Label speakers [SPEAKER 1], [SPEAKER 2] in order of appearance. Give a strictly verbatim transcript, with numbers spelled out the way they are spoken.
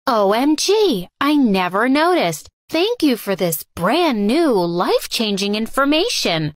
[SPEAKER 1] O M G, I never noticed. Thank you for this brand new, life-changing information.